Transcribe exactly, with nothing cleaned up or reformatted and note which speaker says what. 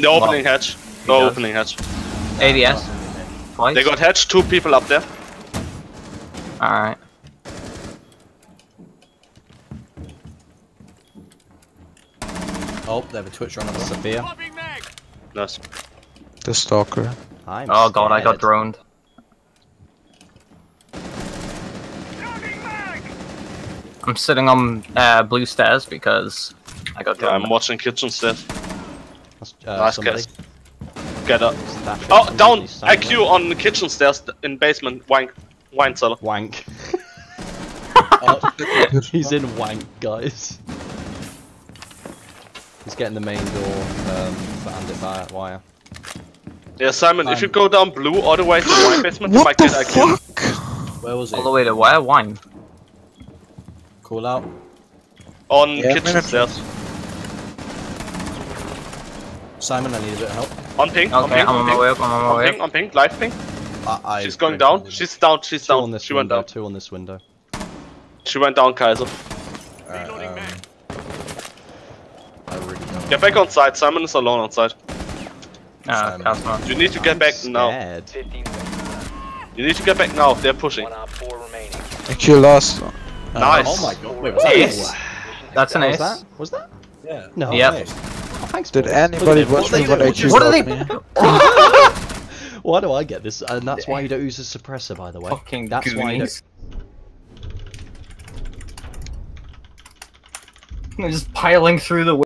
Speaker 1: They're opening hatch. They're
Speaker 2: does.
Speaker 1: opening hatch.
Speaker 2: A D S. Twice.
Speaker 1: They got hatch, two people up there.
Speaker 2: Alright.
Speaker 3: Oh, they have a Twitch run on Sophia.
Speaker 1: Nice.
Speaker 4: The stalker.
Speaker 3: I'm
Speaker 2: Oh god, I got
Speaker 3: scared.
Speaker 2: droned. I'm sitting on uh, blue stairs because I got
Speaker 1: Yeah, I'm
Speaker 2: droned.
Speaker 1: watching kitchen stairs.
Speaker 3: That's, uh,
Speaker 1: Nice
Speaker 3: somebody.
Speaker 1: guess. Get up.
Speaker 3: Stash
Speaker 1: Oh,
Speaker 3: it,
Speaker 1: down!
Speaker 3: somebody
Speaker 1: I Q on the kitchen stairs in basement. Wine, wine cellar.
Speaker 3: Wank. Oh, he's in wank, guys. He's getting the main door um, bandit by wire.
Speaker 1: Yeah, Simon, if
Speaker 3: Um,
Speaker 1: you go down blue all the way to the wine basement, you
Speaker 4: What
Speaker 1: might
Speaker 4: the
Speaker 1: get I Q.
Speaker 4: fuck?
Speaker 3: Where was he?
Speaker 2: All the way to where? Wine.
Speaker 3: Call out.
Speaker 1: On
Speaker 4: Yeah,
Speaker 1: kitchen
Speaker 4: minute.
Speaker 1: stairs.
Speaker 3: Simon, I need a bit of help.
Speaker 1: On ping, on
Speaker 2: Okay,
Speaker 1: ping,
Speaker 2: I'm on
Speaker 1: on
Speaker 2: my
Speaker 1: ping.
Speaker 2: way up, I'm on my
Speaker 1: On
Speaker 2: way
Speaker 1: ping,
Speaker 2: up.
Speaker 1: on ping, live ping.
Speaker 3: I, I
Speaker 1: She's going down. She's down. She's
Speaker 3: two
Speaker 1: down.
Speaker 3: on this
Speaker 1: She went
Speaker 3: window.
Speaker 1: down.
Speaker 3: Two on this window.
Speaker 1: She went down, Kaiser.
Speaker 3: Alright, um, I really don't.
Speaker 1: Get back on site. Simon is alone on site.
Speaker 2: Uh,
Speaker 3: Simon.
Speaker 2: Casper.
Speaker 1: You need to get
Speaker 3: I'm
Speaker 1: back now.
Speaker 3: scared.
Speaker 5: fifteen seconds.
Speaker 1: You need to get back now. They're pushing.
Speaker 5: One op four remaining.
Speaker 4: I killed last.
Speaker 1: Nice.
Speaker 3: Oh my god. Wait, was
Speaker 5: Nice.
Speaker 3: that
Speaker 2: Ace.
Speaker 3: ace?
Speaker 2: That's an
Speaker 3: Was
Speaker 2: ace.
Speaker 3: that? Was that?
Speaker 6: Yeah.
Speaker 3: No.
Speaker 2: Yep.
Speaker 3: Nice. Oh, thanks,
Speaker 4: Did
Speaker 3: boys.
Speaker 4: anybody
Speaker 3: Look at
Speaker 4: watch
Speaker 3: them.
Speaker 4: me when I
Speaker 3: What
Speaker 4: choose
Speaker 2: What are
Speaker 4: me?
Speaker 2: they?
Speaker 3: Why do I get this? And that's why you don't use a suppressor, by the way.
Speaker 2: Fucking
Speaker 3: That's why you
Speaker 2: goonies. They're just piling through the